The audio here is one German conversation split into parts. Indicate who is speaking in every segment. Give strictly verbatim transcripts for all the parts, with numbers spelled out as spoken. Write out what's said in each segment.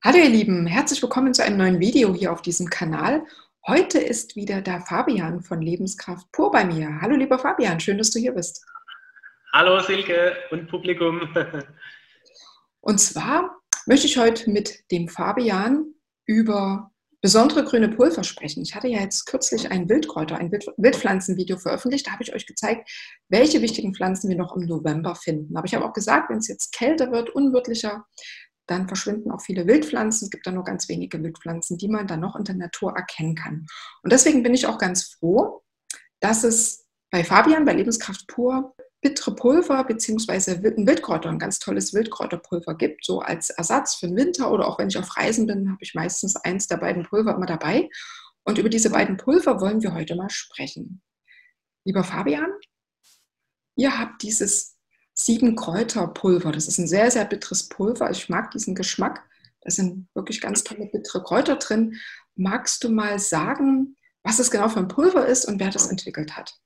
Speaker 1: Hallo ihr Lieben, herzlich willkommen zu einem neuen Video hier auf diesem Kanal. Heute ist wieder der Fabian von Lebenskraft pur bei mir. Hallo lieber Fabian, schön, dass du hier bist.
Speaker 2: Hallo Silke und Publikum.
Speaker 1: Und zwar möchte ich heute mit dem Fabian über besondere grüne Pulver sprechen. Ich hatte ja jetzt kürzlich ein Wildkräuter, ein Wild Wildpflanzenvideo veröffentlicht. Da habe ich euch gezeigt, welche wichtigen Pflanzen wir noch im November finden. Aber ich habe auch gesagt, wenn es jetzt kälter wird, unwirtlicher, dann verschwinden auch viele Wildpflanzen. Es gibt dann nur ganz wenige Wildpflanzen, die man dann noch in der Natur erkennen kann. Und deswegen bin ich auch ganz froh, dass es bei Fabian, bei Lebenskraft pur, bittere Pulver bzw. ein Wildkräuter, ein ganz tolles Wildkräuterpulver gibt, so als Ersatz für den Winter, oder auch wenn ich auf Reisen bin, habe ich meistens eins der beiden Pulver immer dabei. Und über diese beiden Pulver wollen wir heute mal sprechen. Lieber Fabian, ihr habt dieses Sieben Kräuterpulver. Das ist ein sehr, sehr bitteres Pulver. Ich mag diesen Geschmack. Da sind wirklich ganz tolle bittere Kräuter drin. Magst du mal sagen, was das genau für ein Pulver ist und wer das entwickelt hat?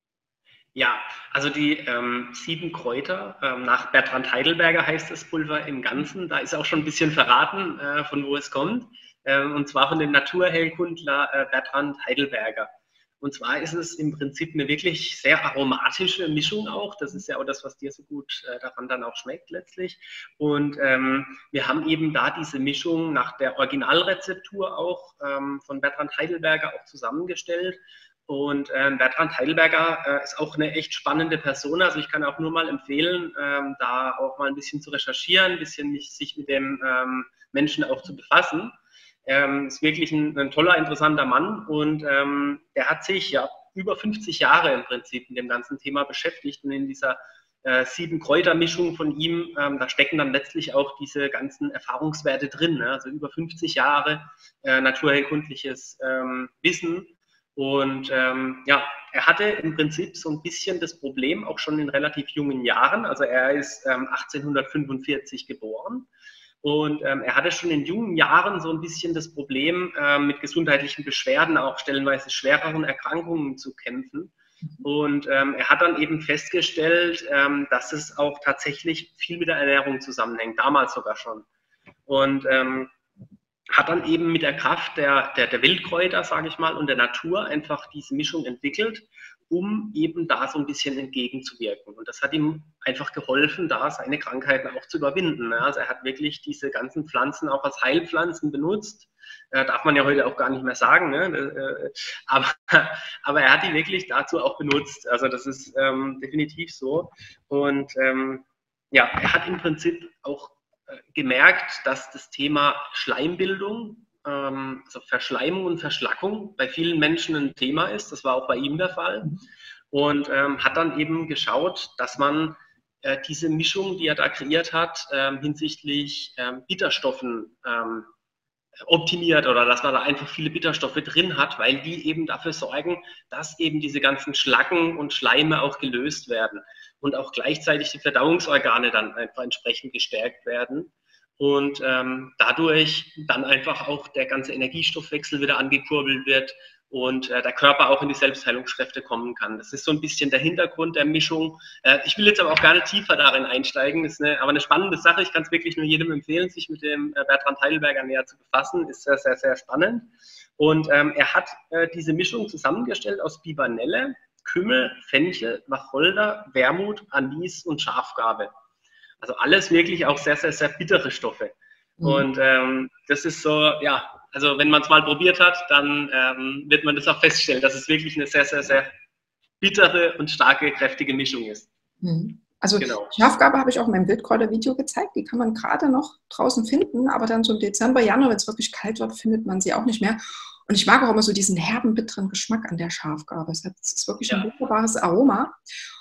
Speaker 2: Ja, also die ähm, sieben Kräuter, ähm, nach Bertrand Heidelberger heißt das Pulver im Ganzen. Da ist auch schon ein bisschen verraten, äh, von wo es kommt. Äh, und zwar von dem Naturheilkundler äh, Bertrand Heidelberger. Und zwar ist es im Prinzip eine wirklich sehr aromatische Mischung auch. Das ist ja auch das, was dir so gut äh, daran dann auch schmeckt letztlich. Und ähm, wir haben eben da diese Mischung nach der Originalrezeptur auch ähm, von Bertrand Heidelberger auch zusammengestellt. Und ähm, Bertrand Heidelberger äh, ist auch eine echt spannende Person. Also ich kann auch nur mal empfehlen, ähm, da auch mal ein bisschen zu recherchieren, ein bisschen mich, sich mit dem ähm, Menschen auch zu befassen. Ähm, ist wirklich ein, ein toller, interessanter Mann, und ähm, der hat sich ja über fünfzig Jahre im Prinzip mit dem ganzen Thema beschäftigt, und in dieser äh, sieben Kräuter-Mischung von ihm, ähm, da stecken dann letztlich auch diese ganzen Erfahrungswerte drin, ne? Also über fünfzig Jahre äh, naturheilkundliches ähm, Wissen. Und ähm, ja, er hatte im Prinzip so ein bisschen das Problem, auch schon in relativ jungen Jahren. Also er ist ähm, achtzehnhundertfünfundvierzig geboren. Und ähm, er hatte schon in jungen Jahren so ein bisschen das Problem, ähm, mit gesundheitlichen Beschwerden, auch stellenweise schwereren Erkrankungen zu kämpfen. Und ähm, er hat dann eben festgestellt, ähm, dass es auch tatsächlich viel mit der Ernährung zusammenhängt, damals sogar schon. Und ähm, hat dann eben mit der Kraft der, der, der Wildkräuter, sage ich mal, und der Natur einfach diese Mischung entwickelt, um eben da so ein bisschen entgegenzuwirken. Und das hat ihm einfach geholfen, da seine Krankheiten auch zu überwinden. Also er hat wirklich diese ganzen Pflanzen auch als Heilpflanzen benutzt. Äh, darf man ja heute auch gar nicht mehr sagen, ne? aber, aber er hat die wirklich dazu auch benutzt. Also das ist ähm, definitiv so. Und ähm, ja, er hat im Prinzip auch gemerkt, dass das Thema Schleimbildung, ähm, also Verschleimung und Verschlackung, bei vielen Menschen ein Thema ist. Das war auch bei ihm der Fall. Und ähm, hat dann eben geschaut, dass man äh, diese Mischung, die er da kreiert hat, ähm, hinsichtlich ähm, Bitterstoffen ähm, optimiert, oder dass man da einfach viele Bitterstoffe drin hat, weil die eben dafür sorgen, dass eben diese ganzen Schlacken und Schleime auch gelöst werden und auch gleichzeitig die Verdauungsorgane dann einfach entsprechend gestärkt werden und ähm, dadurch dann einfach auch der ganze Energiestoffwechsel wieder angekurbelt wird und äh, der Körper auch in die Selbstheilungskräfte kommen kann. Das ist so ein bisschen der Hintergrund der Mischung. Äh, ich will jetzt aber auch gar nicht tiefer darin einsteigen, das ist eine, aber eine spannende Sache. Ich kann es wirklich nur jedem empfehlen, sich mit dem äh, Bertrand Heidelberger näher zu befassen. Ist sehr, sehr, sehr spannend. Und ähm, er hat äh, diese Mischung zusammengestellt aus Bibernelle, Kümmel, Fenchel, Wacholder, Wermut, Anis und Schafgarbe. Also alles wirklich auch sehr, sehr, sehr bittere Stoffe. Mhm. Und ähm, das ist so, ja, also wenn man es mal probiert hat, dann ähm, wird man das auch feststellen, dass es wirklich eine sehr, sehr, sehr bittere und starke, kräftige Mischung ist.
Speaker 1: Mhm. Also genau. Schafgarbe habe ich auch in meinem Wildkräuter-Video gezeigt. Die kann man gerade noch draußen finden, aber dann so im Dezember, Januar, wenn es wirklich kalt wird, findet man sie auch nicht mehr. Und ich mag auch immer so diesen herben, bitteren Geschmack an der Schafgarbe. Es ist wirklich ein ja. wunderbares Aroma.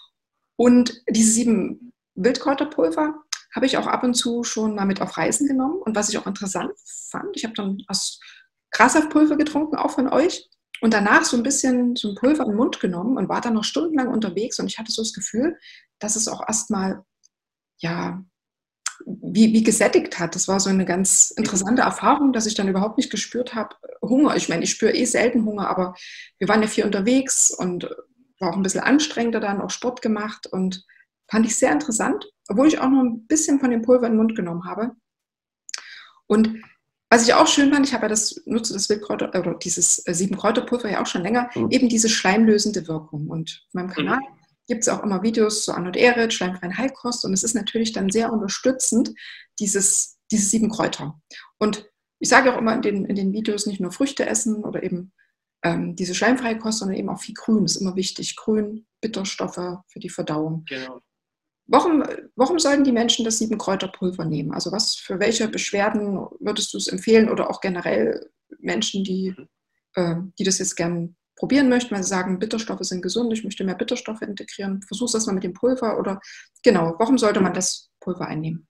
Speaker 1: Und diese sieben Wildkräuterpulver habe ich auch ab und zu schon mal mit auf Reisen genommen. Und was ich auch interessant fand, ich habe dann aus Grassaftpulver getrunken, auch von euch. Und danach so ein bisschen so ein Pulver in den Mund genommen und war dann noch stundenlang unterwegs. Und ich hatte so das Gefühl, dass es auch erstmal, ja, wie, wie gesättigt hat. Das war so eine ganz interessante Erfahrung, dass ich dann überhaupt nicht gespürt habe, Hunger. Ich meine, ich spüre eh selten Hunger, aber wir waren ja viel unterwegs und war auch ein bisschen anstrengender dann, auch Sport gemacht, und fand ich sehr interessant, obwohl ich auch noch ein bisschen von dem Pulver in den Mund genommen habe. Und Was ich auch schön fand, ich habe ja das, nutze das Wildkräuter oder dieses äh, Sieben-Kräuter-Pulver ja auch schon länger, mhm. eben diese schleimlösende Wirkung. Und auf meinem Kanal mhm. gibt es auch immer Videos zu Anno und Erit, schleimfreien Heilkost. Und es ist natürlich dann sehr unterstützend, dieses, diese sieben Kräuter. Und ich sage auch immer in den, in den Videos, nicht nur Früchte essen oder eben ähm, diese schleimfreie Kost, sondern eben auch viel Grün. Das ist immer wichtig. Grün, Bitterstoffe für die Verdauung. Genau. Warum, warum sollten die Menschen das Sieben-Kräuter-Pulver nehmen? Also was für welche Beschwerden würdest du es empfehlen oder auch generell Menschen, die, äh, die das jetzt gern probieren möchten, weil sie sagen, Bitterstoffe sind gesund, ich möchte mehr Bitterstoffe integrieren. Versuchst das mal mit dem Pulver oder genau, warum sollte man das Pulver einnehmen?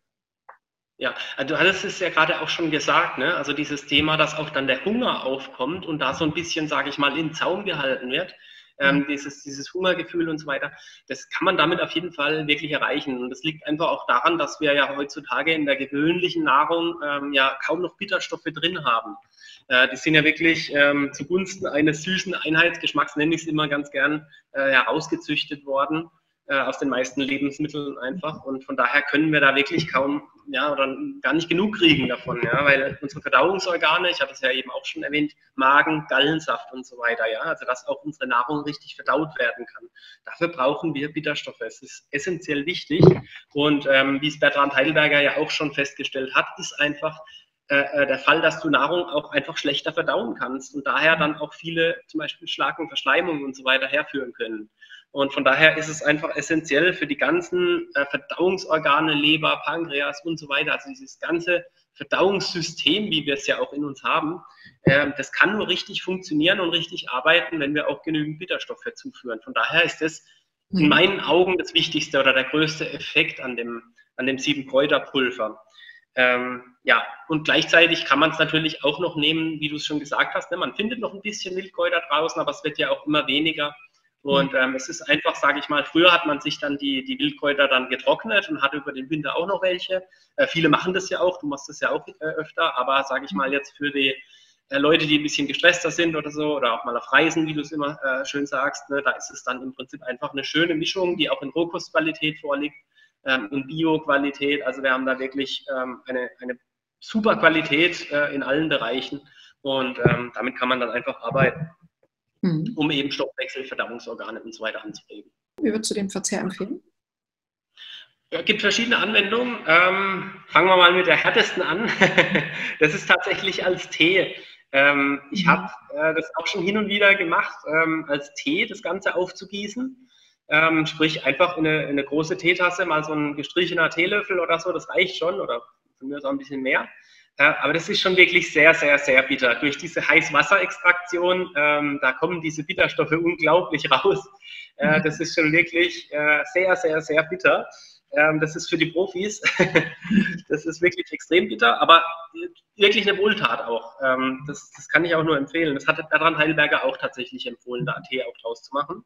Speaker 2: Ja, also du hattest es ja gerade auch schon gesagt, ne? Also dieses Thema, dass auch dann der Hunger aufkommt und da so ein bisschen, sage ich mal, in Zaum gehalten wird. Ähm, dieses, dieses Hungergefühl und so weiter, das kann man damit auf jeden Fall wirklich erreichen. Und das liegt einfach auch daran, dass wir ja heutzutage in der gewöhnlichen Nahrung ähm, ja kaum noch Bitterstoffe drin haben. Äh, die sind ja wirklich ähm, zugunsten eines süßen Einheitsgeschmacks, nenne ich es immer ganz gern, äh, herausgezüchtet worden äh, aus den meisten Lebensmitteln einfach. Und von daher können wir da wirklich kaum, ja, oder gar nicht genug kriegen davon, ja, weil unsere Verdauungsorgane, ich hatte es ja eben auch schon erwähnt, Magen, Gallensaft und so weiter, ja, also dass auch unsere Nahrung richtig verdaut werden kann. Dafür brauchen wir Bitterstoffe. Es ist essentiell wichtig und ähm, wie es Bertrand Heidelberger ja auch schon festgestellt hat, ist einfach äh, der Fall, dass du Nahrung auch einfach schlechter verdauen kannst und daher dann auch viele zum Beispiel Schlag- und Verschleimungen und so weiter herführen können. Und von daher ist es einfach essentiell für die ganzen äh, Verdauungsorgane, Leber, Pankreas und so weiter, also dieses ganze Verdauungssystem, wie wir es ja auch in uns haben, äh, das kann nur richtig funktionieren und richtig arbeiten, wenn wir auch genügend Bitterstoffe zuführen. Von daher ist das in meinen Augen das Wichtigste oder der größte Effekt an dem, an dem Sieben-Kräuter-Pulver. Ähm, ja, und gleichzeitig kann man es natürlich auch noch nehmen, wie du es schon gesagt hast, ne? Man findet noch ein bisschen Wildkräuter draußen, aber es wird ja auch immer weniger. Und ähm, es ist einfach, sage ich mal, früher hat man sich dann die, die Wildkräuter dann getrocknet und hatte über den Winter auch noch welche. Äh, viele machen das ja auch, du machst das ja auch äh, öfter, aber sage ich mal jetzt für die äh, Leute, die ein bisschen gestresster sind oder so, oder auch mal auf Reisen, wie du es immer äh, schön sagst, ne, da ist es dann im Prinzip einfach eine schöne Mischung, die auch in Rohkostqualität vorliegt, ähm, in Bio-Qualität. Also wir haben da wirklich ähm, eine, eine super Qualität äh, in allen Bereichen und ähm, damit kann man dann einfach arbeiten. Mhm. Um eben Stoffwechsel, Verdauungsorgane und so weiter anzuregen.
Speaker 1: Wie würdest du den Verzehr empfehlen?
Speaker 2: Es gibt verschiedene Anwendungen. Ähm, fangen wir mal mit der härtesten an. Das ist tatsächlich als Tee. Ähm, ich mhm. habe äh, das auch schon hin und wieder gemacht, ähm, als Tee das Ganze aufzugießen. Ähm, sprich einfach in eine, in eine große Teetasse, mal so ein gestrichener Teelöffel oder so, das reicht schon, oder von mir aus auch ein bisschen mehr. Aber das ist schon wirklich sehr, sehr, sehr bitter. Durch diese Heißwasserextraktion, ähm, da kommen diese Bitterstoffe unglaublich raus. Äh, das ist schon wirklich äh, sehr, sehr, sehr bitter. Ähm, das ist für die Profis. Das ist wirklich extrem bitter, aber wirklich eine Wohltat auch. Ähm, das, das kann ich auch nur empfehlen. Das hat Bertrand Heidelberger auch tatsächlich empfohlen, da Tee auch draus zu machen.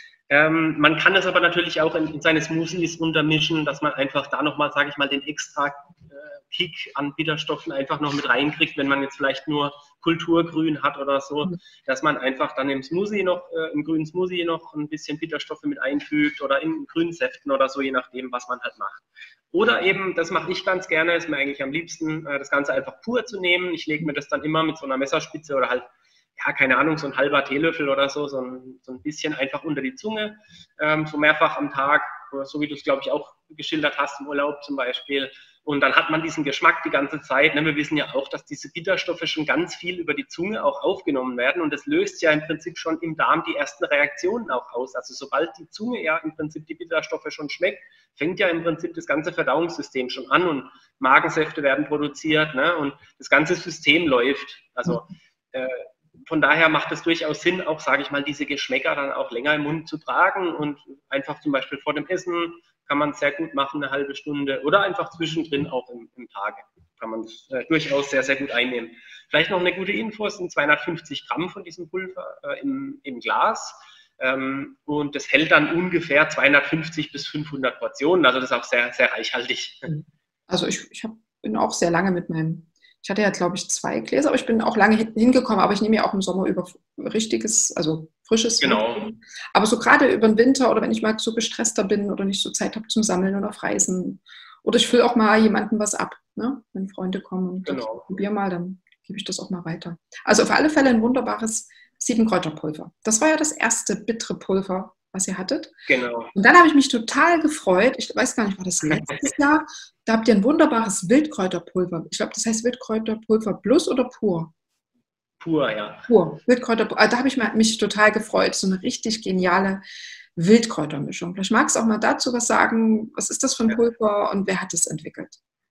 Speaker 2: Ähm, man kann es aber natürlich auch in, in seine Smoothies untermischen, dass man einfach da nochmal, sage ich mal, den extra äh, Kick an Bitterstoffen einfach noch mit reinkriegt, wenn man jetzt vielleicht nur Kulturgrün hat oder so, dass man einfach dann im Smoothie noch, äh, im grünen Smoothie noch ein bisschen Bitterstoffe mit einfügt oder in grünen Säften oder so, je nachdem, was man halt macht. Oder eben, das mache ich ganz gerne, ist mir eigentlich am liebsten, äh, das Ganze einfach pur zu nehmen. Ich lege mir das dann immer mit so einer Messerspitze oder halt, ja, keine Ahnung, so ein halber Teelöffel oder so, so ein, so ein bisschen einfach unter die Zunge, ähm, so mehrfach am Tag, so wie du es, glaube ich, auch geschildert hast im Urlaub zum Beispiel. Und dann hat man diesen Geschmack die ganze Zeit. Ne? Wir wissen ja auch, dass diese Bitterstoffe schon ganz viel über die Zunge auch aufgenommen werden. Und das löst ja im Prinzip schon im Darm die ersten Reaktionen auch aus. Also sobald die Zunge ja im Prinzip die Bitterstoffe schon schmeckt, fängt ja im Prinzip das ganze Verdauungssystem schon an und Magensäfte werden produziert, ne? Und das ganze System läuft. Also äh, von daher macht es durchaus Sinn, auch, sage ich mal, diese Geschmäcker dann auch länger im Mund zu tragen und einfach zum Beispiel vor dem Essen kann man es sehr gut machen, eine halbe Stunde oder einfach zwischendrin auch im, im Tag kann man es äh, durchaus sehr, sehr gut einnehmen. Vielleicht noch eine gute Info, es sind zweihundertfünfzig Gramm von diesem Pulver äh, im, im Glas ähm, und das hält dann ungefähr zweihundertfünfzig bis fünfhundert Portionen, also das ist auch sehr, sehr reichhaltig.
Speaker 1: Also ich, ich hab, bin auch sehr lange mit meinem Ich hatte ja, glaube ich, zwei Gläser, aber ich bin auch lange hingekommen, aber ich nehme ja auch im Sommer über richtiges, also frisches.
Speaker 2: Genau.
Speaker 1: Wein. Aber so gerade über den Winter oder wenn ich mal so gestresster bin oder nicht so Zeit habe zum Sammeln oder auf Reisen. Oder ich fülle auch mal jemandem was ab, ne? Wenn Freunde kommen und
Speaker 2: genau.
Speaker 1: probier mal, dann gebe ich das auch mal weiter. Also auf alle Fälle ein wunderbares Siebenkräuterpulver. Das war ja das erste bittere Pulver, was ihr hattet.
Speaker 2: Genau.
Speaker 1: Und dann habe ich mich total gefreut, ich weiß gar nicht, war das letztes Jahr, da habt ihr ein wunderbares Wildkräuterpulver. Ich glaube, das heißt Wildkräuterpulver Plus oder Pur?
Speaker 2: Pur, ja.
Speaker 1: Pur, Wildkräuterpulver. Da habe ich mich total gefreut. So eine richtig geniale Wildkräutermischung. Vielleicht magst du auch mal dazu was sagen. Was ist das für ein
Speaker 2: Ja.
Speaker 1: Pulver und wer hat es entwickelt?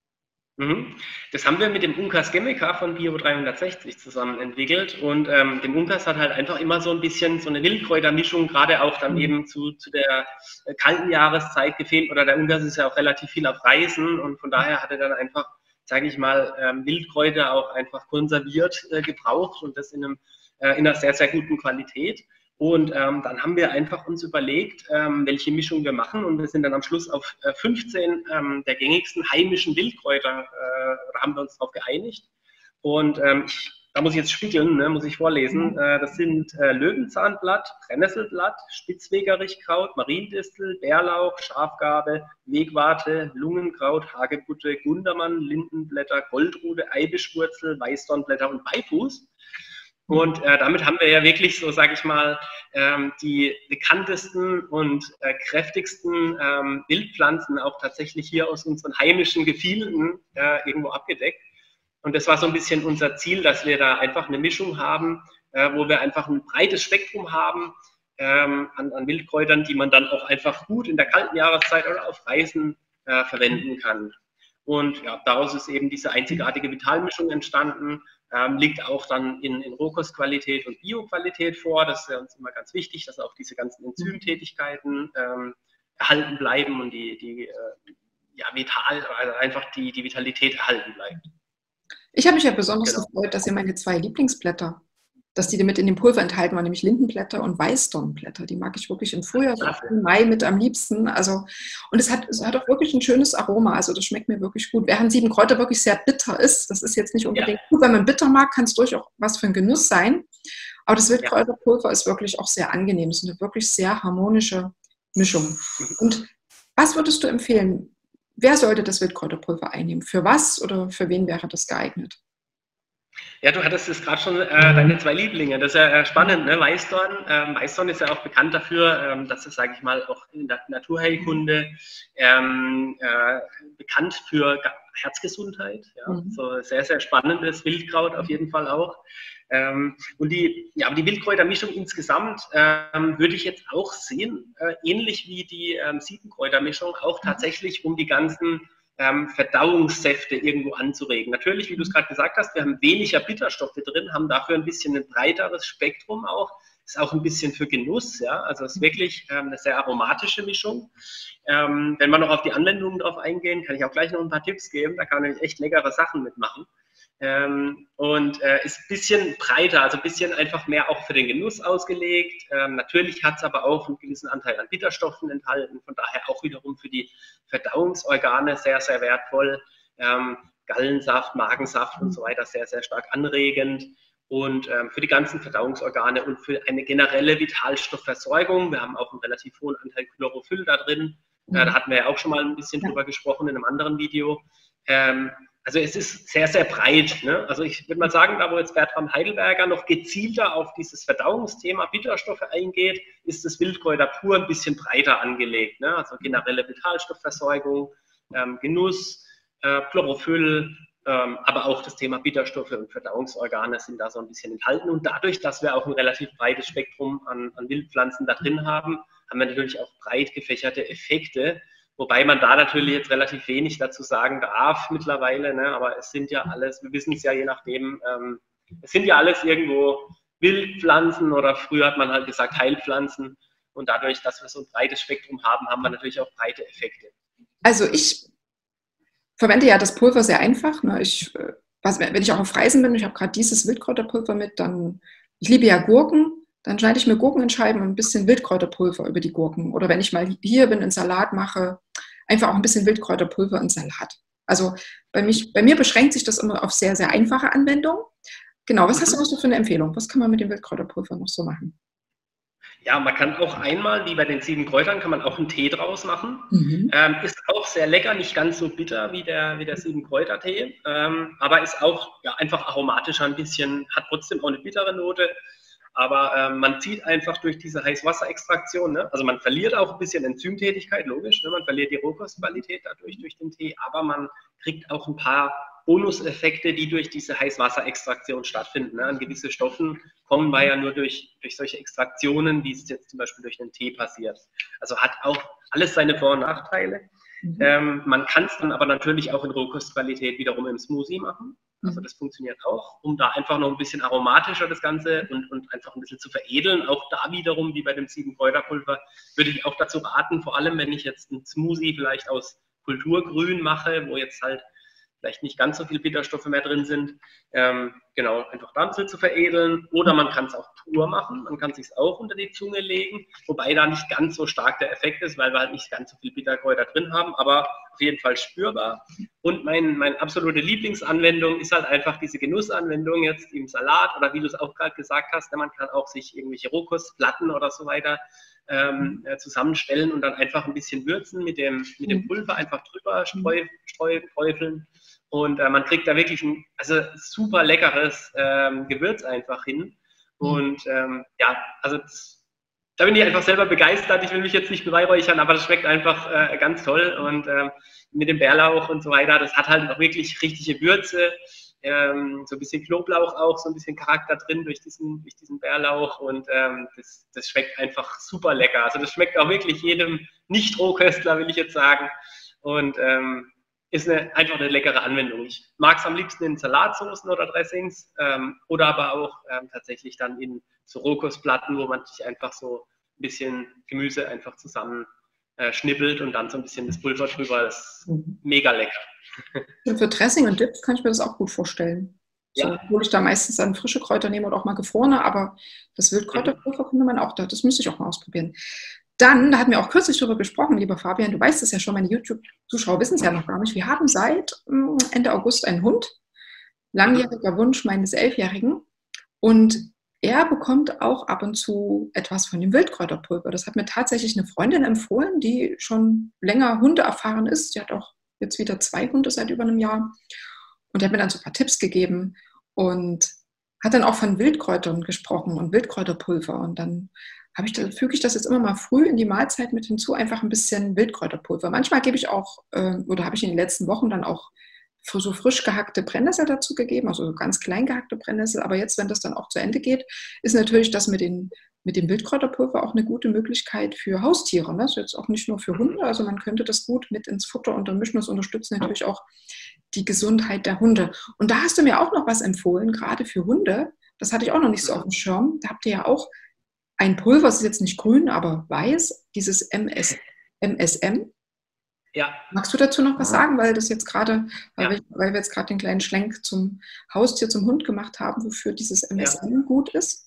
Speaker 2: Mhm. Das haben wir mit dem Unkas Chemica von Bio dreihundertsechzig zusammen entwickelt und ähm, dem Unkas hat halt einfach immer so ein bisschen so eine Wildkräutermischung, gerade auch dann
Speaker 1: Mhm.
Speaker 2: eben zu, zu der äh, kalten Jahreszeit gefehlt, oder der Unkas ist ja auch relativ viel auf Reisen und von daher hat er dann einfach, sage ich mal, ähm, Wildkräuter auch einfach konserviert äh, gebraucht und das in, einem, äh, in einer sehr, sehr guten Qualität. Und ähm, dann haben wir einfach uns überlegt, ähm, welche Mischung wir machen und wir sind dann am Schluss auf äh, fünfzehn ähm, der gängigsten heimischen Wildkräuter, äh, haben wir uns darauf geeinigt. Und ähm, ich, da muss ich jetzt spiegeln, ne, muss ich vorlesen. Äh, das sind äh, Löwenzahnblatt, Brennnesselblatt, Spitzwegerichkraut, Mariendistel, Bärlauch, Schafgarbe, Wegwarte, Lungenkraut, Hagebutte, Gundermann, Lindenblätter, Goldrute, Eibischwurzel, Weißdornblätter und Beifuß. Und äh, damit haben wir ja wirklich, so sage ich mal, ähm, die bekanntesten und äh, kräftigsten ähm, Wildpflanzen auch tatsächlich hier aus unseren heimischen Gefilden äh, irgendwo abgedeckt. Und das war so ein bisschen unser Ziel, dass wir da einfach eine Mischung haben, äh, wo wir einfach ein breites Spektrum haben ähm, an, an Wildkräutern, die man dann auch einfach gut in der kalten Jahreszeit oder auf Reisen äh, verwenden kann. Und ja, daraus ist eben diese einzigartige Vitalmischung entstanden. Ähm, liegt auch dann in, in Rohkostqualität und Bioqualität vor. Das ist ja uns immer ganz wichtig, dass auch diese ganzen Enzymtätigkeiten ähm, erhalten bleiben und die, die äh, ja, vital, also einfach die, die Vitalität erhalten bleibt.
Speaker 1: Ich habe mich ja besonders
Speaker 2: Genau.
Speaker 1: gefreut, dass ihr meine zwei Lieblingsblätter, dass die mit in dem Pulver enthalten waren, nämlich Lindenblätter und Weißdornblätter. Die mag ich wirklich im Frühjahr, so im Mai mit am liebsten. Also, und es hat, es hat auch wirklich ein schönes Aroma. Also das schmeckt mir wirklich gut. Während Siebenkräuter wirklich sehr bitter ist, das ist jetzt nicht unbedingt
Speaker 2: Ja.
Speaker 1: gut. Wenn man bitter mag, kann es durchaus was für ein Genuss sein. Aber das Wildkräuterpulver ist wirklich auch sehr angenehm. Es ist eine wirklich sehr harmonische Mischung. Und was würdest du empfehlen? Wer sollte das Wildkräuterpulver einnehmen? Für was oder für wen wäre das geeignet?
Speaker 2: Ja, du hattest es gerade schon, äh, deine zwei Lieblinge. Das ist ja äh, spannend, ne? Weißdorn. Ähm, Weißdorn ist ja auch bekannt dafür, ähm, dass es, sage ich mal, auch in der Naturheilkunde ähm, äh, bekannt für Herzgesundheit. Ja?
Speaker 1: Mhm.
Speaker 2: So sehr, sehr spannendes Wildkraut auf jeden Fall auch. Ähm, und die, ja, aber die Wildkräutermischung insgesamt ähm, würde ich jetzt auch sehen, äh, ähnlich wie die ähm, Siebenkräutermischung, auch tatsächlich um die ganzen ähm, Verdauungssäfte irgendwo anzuregen. Natürlich, wie du es gerade gesagt hast, wir haben weniger Bitterstoffe drin, haben dafür ein bisschen ein breiteres Spektrum auch. Ist auch ein bisschen für Genuss, ja. Also es ist wirklich ähm, eine sehr aromatische Mischung. Ähm, wenn wir noch auf die Anwendungen drauf eingehen, kann ich auch gleich noch ein paar Tipps geben. Da kann man nämlich echt leckere Sachen mitmachen. Ähm, und äh, ist ein bisschen breiter, also ein bisschen einfach mehr auch für den Genuss ausgelegt. Ähm, natürlich hat es aber auch einen gewissen Anteil an Bitterstoffen enthalten, von daher auch wiederum für die Verdauungsorgane sehr, sehr wertvoll. Ähm, Gallensaft, Magensaft und so weiter sehr, sehr stark anregend. Und ähm, für die ganzen Verdauungsorgane und für eine generelle Vitalstoffversorgung. Wir haben auch einen relativ hohen Anteil Chlorophyll da drin.
Speaker 1: Mhm.
Speaker 2: Äh, da hatten wir ja auch schon mal ein bisschen
Speaker 1: Ja.
Speaker 2: drüber gesprochen in einem anderen Video. Ähm, Also es ist sehr, sehr breit. Ne? Also ich würde mal sagen, da wo jetzt Bertram Heidelberger noch gezielter auf dieses Verdauungsthema Bitterstoffe eingeht, ist das Wildkräuter pur ein bisschen breiter angelegt. Ne? Also generelle Vitalstoffversorgung, ähm, Genuss, äh, Chlorophyll, ähm, aber auch das Thema Bitterstoffe und Verdauungsorgane sind da so ein bisschen enthalten. Und dadurch, dass wir auch ein relativ breites Spektrum an, an Wildpflanzen da drin haben, haben wir natürlich auch breit gefächerte Effekte. Wobei man da natürlich jetzt relativ wenig dazu sagen darf mittlerweile, ne? Aber es sind ja alles, wir wissen es ja je nachdem, ähm, es sind ja alles irgendwo Wildpflanzen oder früher hat man halt gesagt Heilpflanzen und dadurch, dass wir so ein breites Spektrum haben, haben wir natürlich auch breite Effekte.
Speaker 1: Also ich verwende ja das Pulver sehr einfach. Ne? Ich, was, wenn ich auch auf Reisen bin, ich habe gerade dieses Wildkräuterpulver mit, dann, ich liebe ja Gurken, dann schneide ich mir Gurken in Scheiben und ein bisschen Wildkräuterpulver über die Gurken. Oder wenn ich mal hier bin, einen Salat mache, einfach auch ein bisschen Wildkräuterpulver in Salat. Also bei, mich, bei mir beschränkt sich das immer auf sehr, sehr einfache Anwendungen. Genau, was hast du noch so für eine Empfehlung? Was kann man mit dem Wildkräuterpulver noch so machen?
Speaker 2: Ja, man kann auch einmal, wie bei den sieben Kräutern, kann man auch einen Tee draus machen.
Speaker 1: Mhm.
Speaker 2: Ähm, ist auch sehr lecker, nicht ganz so bitter wie der, wie der sieben Kräuter-Tee, ähm, aber ist auch ja, einfach aromatischer ein bisschen, hat trotzdem auch eine bittere Note. Aber ähm, man zieht einfach durch diese Heißwasserextraktion, ne? Also man verliert auch ein bisschen Enzymtätigkeit, logisch, ne? Man verliert die Rohkostqualität dadurch durch den Tee, aber man kriegt auch ein paar Bonuseffekte, die durch diese Heißwasserextraktion stattfinden. Ne? An gewisse Stoffen kommen wir ja nur durch, durch solche Extraktionen, wie es jetzt zum Beispiel durch den Tee passiert. Also hat auch alles seine Vor- und Nachteile. Mhm. Ähm, man kann es dann aber natürlich auch in Rohkostqualität wiederum im Smoothie machen. Also das funktioniert auch, um da einfach noch ein bisschen aromatischer das Ganze und, und einfach ein bisschen zu veredeln. Auch da wiederum, wie bei dem sieben Kräuterpulver, würde ich auch dazu raten, vor allem wenn ich jetzt einen Smoothie vielleicht aus Kulturgrün mache, wo jetzt halt vielleicht nicht ganz so viele Bitterstoffe mehr drin sind, ähm, genau, einfach da ein bisschen zu veredeln. Oder man kann es auch pur machen, man kann es sich auch unter die Zunge legen, wobei da nicht ganz so stark der Effekt ist, weil wir halt nicht ganz so viel Bitterkräuter drin haben, aber auf jeden Fall spürbar. Und mein, meine absolute Lieblingsanwendung ist halt einfach diese Genussanwendung jetzt im Salat oder wie du es auch gerade gesagt hast, man kann auch sich irgendwelche Rohkostplatten oder so weiter ähm, zusammenstellen und dann einfach ein bisschen würzen mit dem, mit dem Pulver, einfach drüber streuen, streuen, träufeln. Und äh, man kriegt da wirklich ein also super leckeres ähm, Gewürz einfach hin. Und ähm, ja, also das, da bin ich einfach selber begeistert. Ich will mich jetzt nicht beweihräuchern, aber das schmeckt einfach äh, ganz toll. Und ähm, mit dem Bärlauch und so weiter, das hat halt auch wirklich richtige Würze. Ähm, so ein bisschen Knoblauch auch, so ein bisschen Charakter drin durch diesen, durch diesen Bärlauch. Und ähm, das, das schmeckt einfach super lecker. Also das schmeckt auch wirklich jedem Nicht-Rohköstler, will ich jetzt sagen. Und ähm, ist eine, einfach eine leckere Anwendung. Ich mag es am liebsten in Salatsoßen oder Dressings ähm, oder aber auch ähm, tatsächlich dann in so Rohkostplatten, wo man sich einfach so ein bisschen Gemüse einfach zusammen äh, schnippelt und dann so ein bisschen das Pulver drüber. Das ist mhm. mega lecker.
Speaker 1: Und für Dressing und Dips kann ich mir das auch gut vorstellen. So, ja. Obwohl ich da meistens dann frische Kräuter nehme oder auch mal gefrorene, aber das Wildkräuterpulver mhm. könnte man auch da. Das müsste ich auch mal ausprobieren. Dann, da hatten wir auch kürzlich darüber gesprochen, lieber Fabian, du weißt es ja schon, meine YouTube-Zuschauer wissen es ja noch gar nicht. Wir haben seit Ende August einen Hund, langjähriger Wunsch meines Elfjährigen. Und er bekommt auch ab und zu etwas von dem Wildkräuterpulver. Das hat mir tatsächlich eine Freundin empfohlen, die schon länger Hunde erfahren ist. Die hat auch jetzt wieder zwei Hunde seit über einem Jahr. Und die hat mir dann so ein paar Tipps gegeben und hat dann auch von Wildkräutern gesprochen und Wildkräuterpulver. Und dann habe ich da, füge ich das jetzt immer mal früh in die Mahlzeit mit hinzu, einfach ein bisschen Wildkräuterpulver. Manchmal gebe ich auch, äh, oder habe ich in den letzten Wochen dann auch für so frisch gehackte Brennnessel dazu gegeben, also so ganz klein gehackte Brennnessel. Aber jetzt, wenn das dann auch zu Ende geht, ist natürlich das mit, den, mit dem Wildkräuterpulver auch eine gute Möglichkeit für Haustiere. Ne? Das ist jetzt auch nicht nur für Hunde, also man könnte das gut mit ins Futter untermischen. Das unterstützt natürlich auch die Gesundheit der Hunde. Und da hast du mir auch noch was empfohlen, gerade für Hunde. Das hatte ich auch noch nicht so auf dem Schirm. Da habt ihr ja auch ein Pulver, das ist jetzt nicht grün, aber weiß, dieses M S M.
Speaker 2: Ja.
Speaker 1: Magst du dazu noch was sagen, weil das jetzt gerade, weil, ja. wir, weil wir jetzt gerade den kleinen Schlenk zum Haustier, zum Hund gemacht haben, wofür dieses M S M ja. gut ist?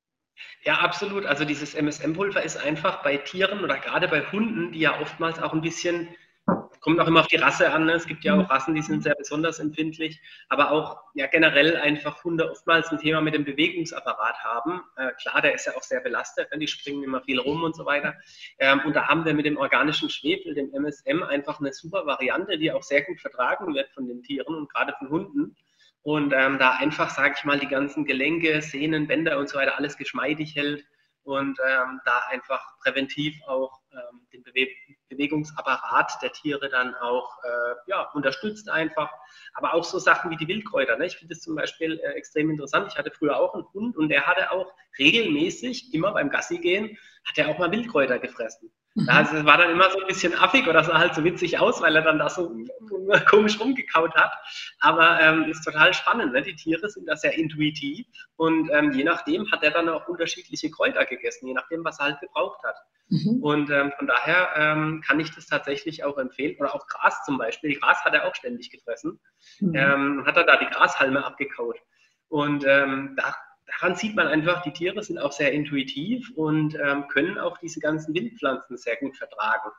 Speaker 2: Ja, absolut. Also dieses M S M-Pulver ist einfach bei Tieren oder gerade bei Hunden, die ja oftmals auch ein bisschen, kommt auch immer auf die Rasse an, ne? Es gibt ja auch Rassen, die sind sehr besonders empfindlich, aber auch ja generell einfach Hunde oftmals ein Thema mit dem Bewegungsapparat haben. Äh, klar, der ist ja auch sehr belastet, ne? Die springen immer viel rum und so weiter. Ähm, und da haben wir mit dem organischen Schwefel, dem M S M, einfach eine super Variante, die auch sehr gut vertragen wird von den Tieren und gerade von Hunden. Und ähm, da einfach, sage ich mal, die ganzen Gelenke, Sehnen, Bänder und so weiter alles geschmeidig hält und ähm, da einfach präventiv auch ähm, den Bewe Bewegungsapparat der Tiere dann auch äh, ja, unterstützt einfach. Aber auch so Sachen wie die Wildkräuter. Ne? Ich finde das zum Beispiel äh, extrem interessant. Ich hatte früher auch einen Hund und der hatte auch regelmäßig, immer beim Gassi gehen, hat er auch mal Wildkräuter gefressen. Das war dann immer so ein bisschen affig oder sah halt so witzig aus, weil er dann da so komisch rumgekaut hat. Aber ähm, ist total spannend. Ne? Die Tiere sind da sehr intuitiv und ähm, je nachdem hat er dann auch unterschiedliche Kräuter gegessen, je nachdem, was er halt gebraucht hat. Mhm. Und ähm, von daher ähm, kann ich das tatsächlich auch empfehlen. Oder auch Gras zum Beispiel. Gras hat er auch ständig gefressen. Mhm. Ähm, hat er da die Grashalme abgekaut. Und ähm, da Daran sieht man einfach, die Tiere sind auch sehr intuitiv und ähm, können auch diese ganzen Wildpflanzen sehr gut vertragen.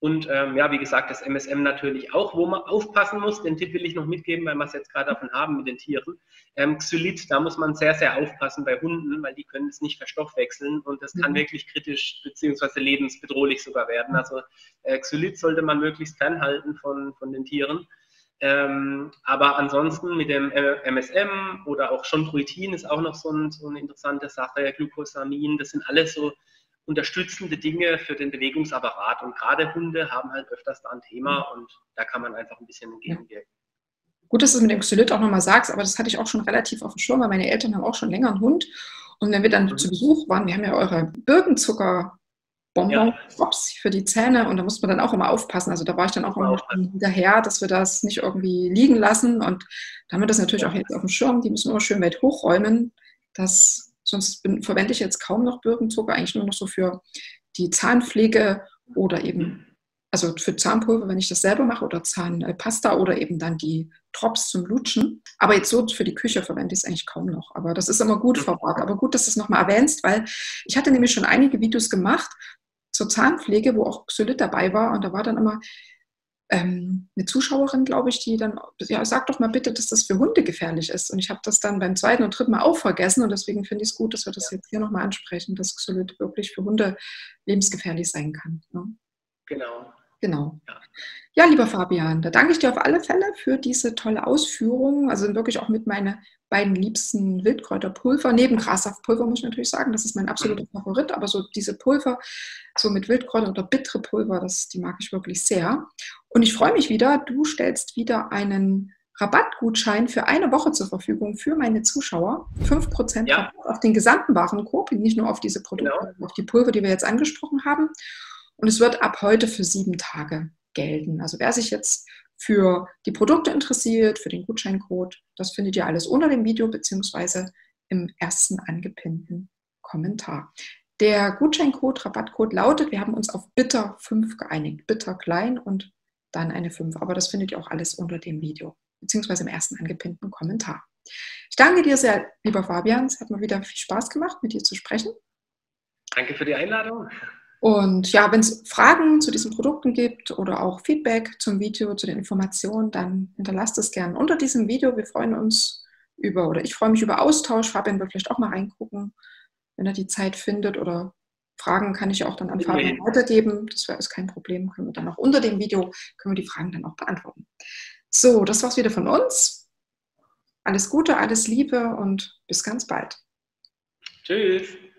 Speaker 2: Und ähm, ja, wie gesagt, das M S M natürlich auch, wo man aufpassen muss. Den Tipp will ich noch mitgeben, weil wir es jetzt gerade davon haben mit den Tieren. Ähm, Xylit, da muss man sehr, sehr aufpassen bei Hunden, weil die können es nicht verstoffwechseln und das kann mhm. wirklich kritisch beziehungsweise lebensbedrohlich sogar werden. Also äh, Xylit sollte man möglichst fernhalten von, von den Tieren. Ähm, aber ansonsten mit dem M S M oder auch Chondroitin ist auch noch so, ein, so eine interessante Sache, Glucosamin, das sind alles so unterstützende Dinge für den Bewegungsapparat. Und gerade Hunde haben halt öfters da ein Thema und da kann man einfach ein bisschen entgegenwirken.
Speaker 1: Gut, dass du es mit dem Xylit auch nochmal sagst, aber das hatte ich auch schon relativ auf dem Schirm, weil meine Eltern haben auch schon länger einen Hund. Und wenn wir dann mhm. zu Besuch waren, wir haben ja eure Birkenzucker Bonbon-Drops ja. für die Zähne und da muss man dann auch immer aufpassen. Also da war ich dann auch immer hinterher, dass wir das nicht irgendwie liegen lassen und da haben wir das natürlich auch jetzt auf dem Schirm. Die müssen immer schön weit hochräumen. Das, sonst bin, verwende ich jetzt kaum noch Birkenzucker, eigentlich nur noch so für die Zahnpflege oder eben, also für Zahnpulver, wenn ich das selber mache oder Zahnpasta oder eben dann die Drops zum Lutschen. Aber jetzt so für die Küche verwende ich es eigentlich kaum noch. Aber das ist immer gut verwahrt. Aber gut, dass du es nochmal erwähnst, weil ich hatte nämlich schon einige Videos gemacht zur Zahnpflege, wo auch Xylit dabei war. Und da war dann immer ähm, eine Zuschauerin, glaube ich, die dann, ja, sag doch mal bitte, dass das für Hunde gefährlich ist. Und ich habe das dann beim zweiten und dritten Mal auch vergessen. Und deswegen finde ich es gut, dass wir das jetzt hier nochmal ansprechen, dass Xylit wirklich für Hunde lebensgefährlich sein kann. Ne?
Speaker 2: Genau.
Speaker 1: Genau. Ja. ja, lieber Fabian, da danke ich dir auf alle Fälle für diese tolle Ausführung. Also wirklich auch mit meinen beiden liebsten Wildkräuterpulver. Neben Grassaftpulver muss ich natürlich sagen, das ist mein absoluter Favorit. Aber so diese Pulver, so mit Wildkräutern oder bittere Pulver, das, die mag ich wirklich sehr. Und ich freue mich wieder, du stellst wieder einen Rabattgutschein für eine Woche zur Verfügung für meine Zuschauer. fünf Prozent ja. Rabatt auf den gesamten Warenkorb, nicht nur auf diese Produkte, genau. auf die Pulver, die wir jetzt angesprochen haben. Und es wird ab heute für sieben Tage gelten. Also wer sich jetzt für die Produkte interessiert, für den Gutscheincode, das findet ihr alles unter dem Video beziehungsweise im ersten angepinnten Kommentar. Der Gutscheincode, Rabattcode lautet, wir haben uns auf bitter fünf geeinigt. Bitter klein und dann eine fünf. Aber das findet ihr auch alles unter dem Video beziehungsweise im ersten angepinnten Kommentar. Ich danke dir sehr, lieber Fabian. Es hat mir wieder viel Spaß gemacht, mit dir zu sprechen.
Speaker 2: Danke für die Einladung.
Speaker 1: Und ja, wenn es Fragen zu diesen Produkten gibt oder auch Feedback zum Video, zu den Informationen, dann hinterlasst es gerne unter diesem Video. Wir freuen uns über, oder ich freue mich über Austausch. Fabian wird vielleicht auch mal reingucken, wenn er die Zeit findet. Oder Fragen kann ich auch dann an Fabian weitergeben. Das wäre kein Problem. Können wir dann auch unter dem Video, können wir die Fragen dann auch beantworten. So, das war's wieder von uns. Alles Gute, alles Liebe und bis ganz bald.
Speaker 2: Tschüss.